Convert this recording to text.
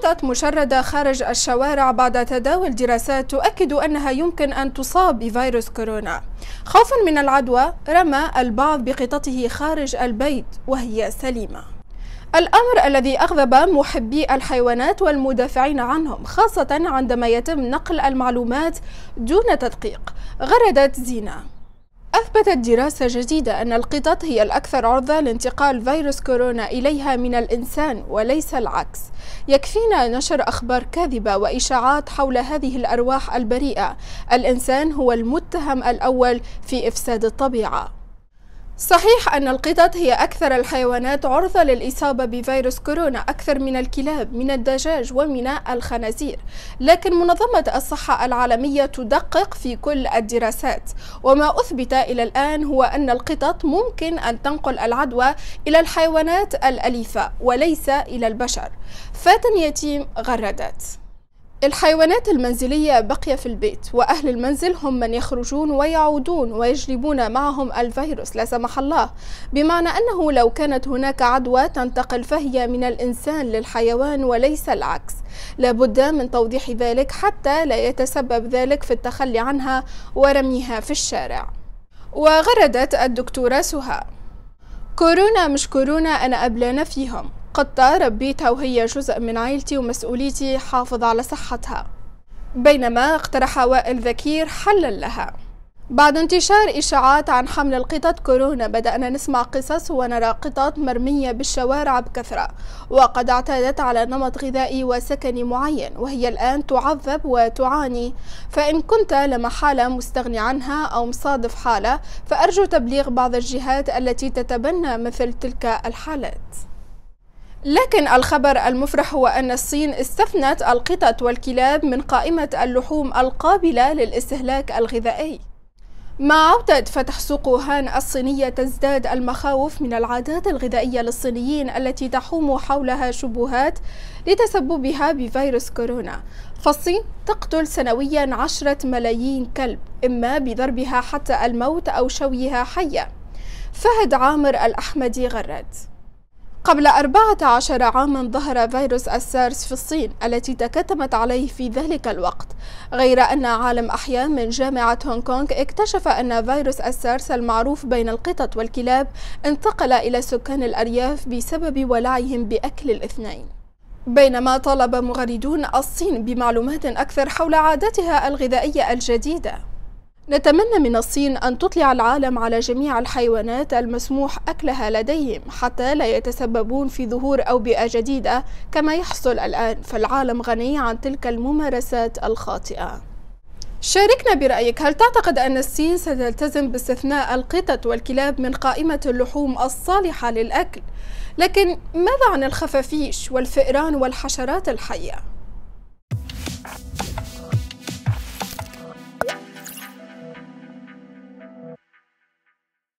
القطط مشردة خارج الشوارع بعد تداول دراسات تؤكد أنها يمكن أن تصاب بفيروس كورونا. خوفا من العدوى رمى البعض بقططه خارج البيت وهي سليمة. الأمر الذي أغضب محبي الحيوانات والمدافعين عنهم، خاصة عندما يتم نقل المعلومات دون تدقيق. غردت زينة. أثبتت دراسة جديدة أن القطط هي الأكثر عرضة لانتقال فيروس كورونا إليها من الإنسان وليس العكس. يكفينا نشر أخبار كاذبة وإشاعات حول هذه الأرواح البريئة. الإنسان هو المتهم الأول في إفساد الطبيعة. صحيح أن القطط هي أكثر الحيوانات عرضة للإصابة بفيروس كورونا، أكثر من الكلاب، من الدجاج ومن الخنازير، لكن منظمة الصحة العالمية تدقق في كل الدراسات، وما أثبت إلى الآن هو أن القطط ممكن أن تنقل العدوى إلى الحيوانات الأليفة وليس إلى البشر. فاتن يتيم غردت. الحيوانات المنزلية بقية في البيت، وأهل المنزل هم من يخرجون ويعودون ويجلبون معهم الفيروس لا سمح الله، بمعنى أنه لو كانت هناك عدوى تنتقل فهي من الإنسان للحيوان وليس العكس. لابد من توضيح ذلك حتى لا يتسبب ذلك في التخلي عنها ورميها في الشارع. وغردت الدكتورة سهى. كورونا مش كورونا، أنا أبلانة فيهم. قطة ربيتها وهي جزء من عائلتي ومسؤوليتي حافظ على صحتها. بينما اقترح وائل ذكير حلا لها. بعد انتشار إشاعات عن حمل القطط كورونا بدأنا نسمع قصص ونرى قطط مرمية بالشوارع بكثرة، وقد اعتادت على نمط غذائي وسكني معين، وهي الآن تعذب وتعاني. فإن كنت لمحالة مستغني عنها أو مصادف حالة، فأرجو تبليغ بعض الجهات التي تتبنى مثل تلك الحالات. لكن الخبر المفرح هو أن الصين استثنت القطط والكلاب من قائمة اللحوم القابلة للاستهلاك الغذائي. مع عودة فتح سوق ووهان الصينية تزداد المخاوف من العادات الغذائية للصينيين التي تحوم حولها شبهات لتسببها بفيروس كورونا. فالصين تقتل سنويا 10 ملايين كلب، إما بضربها حتى الموت أو شويها حية. فهد عامر الأحمدي غرد. قبل 14 عاما ظهر فيروس السارس في الصين التي تكتمت عليه في ذلك الوقت، غير أن عالم أحياء من جامعة هونغ كونغ اكتشف أن فيروس السارس المعروف بين القطط والكلاب انتقل إلى سكان الأرياف بسبب ولعهم بأكل الاثنين. بينما طالب مغردون الصين بمعلومات أكثر حول عاداتها الغذائية الجديدة. نتمنى من الصين أن تطلع العالم على جميع الحيوانات المسموح أكلها لديهم حتى لا يتسببون في ظهور أوبئة جديدة كما يحصل الآن، فالعالم غني عن تلك الممارسات الخاطئة. شاركنا برأيك، هل تعتقد أن الصين ستلتزم باستثناء القطط والكلاب من قائمة اللحوم الصالحة للأكل؟ لكن ماذا عن الخفافيش والفئران والحشرات الحية؟